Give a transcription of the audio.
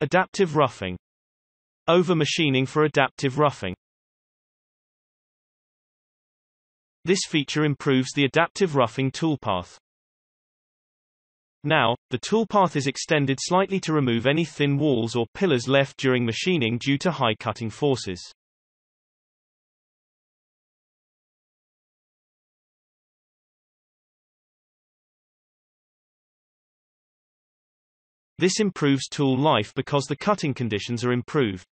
Adaptive roughing. Over-machining for adaptive roughing. This feature improves the adaptive roughing toolpath. Now, the toolpath is extended slightly to remove any thin walls or pillars left during machining due to high cutting forces. This improves tool life because the cutting conditions are improved.